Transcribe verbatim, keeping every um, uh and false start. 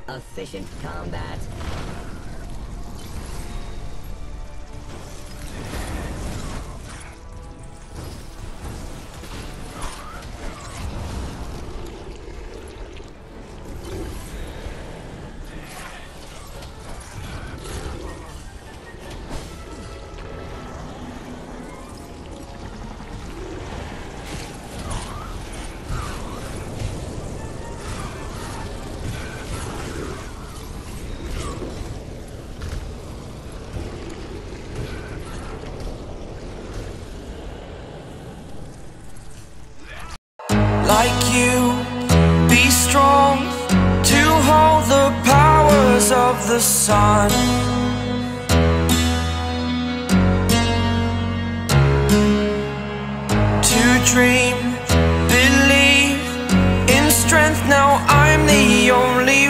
Efficient combat. Like you, be strong to hold the powers of the sun. To dream, believe in strength. Now I'm the only